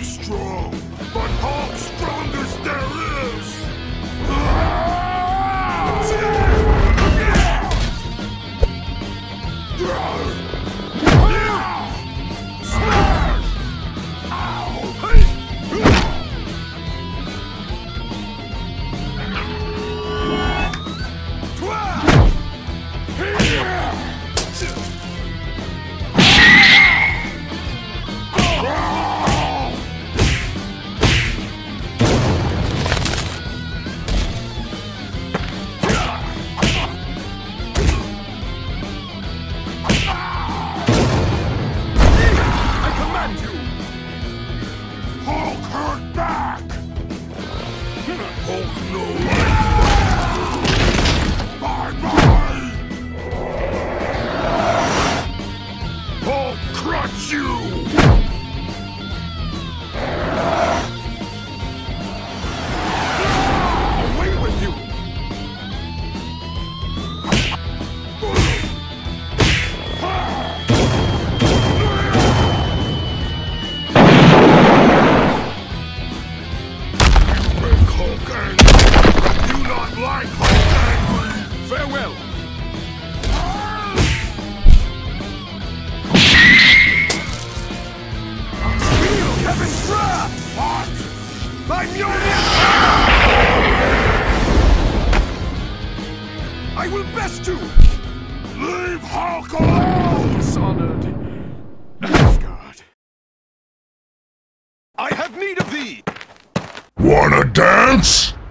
strong, but Hulk strongest there is! Farewell! Feel Kevin's wrath! What? I'm Mjolnir! I will best you! Leave Hulk alone! Dishonored Asgard. I have need of thee! Wanna dance?